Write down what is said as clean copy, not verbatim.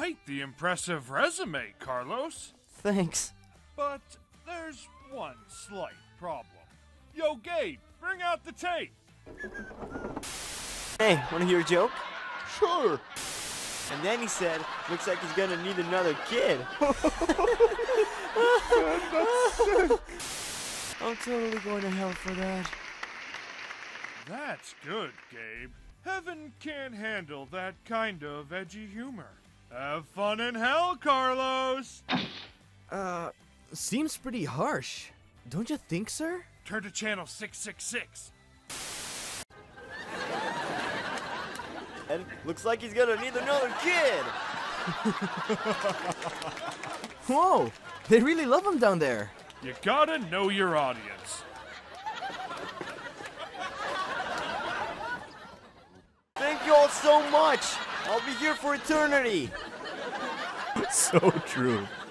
Quite the impressive resume, Carlos. Thanks. But there's one slight problem. Yo, Gabe, bring out the tape. Hey, wanna hear a joke? Sure. And then he said, looks like he's gonna need another kid. That's sick. I'm totally going to hell for that. That's good, Gabe. Heaven can't handle that kind of edgy humor. Have fun in hell, Carlos! Seems pretty harsh. Don't you think, sir? Turn to channel 666. And looks like he's gonna need another kid. Whoa! They really love him down there. You gotta know your audience. Thank you all so much. I'll be here for eternity. So true.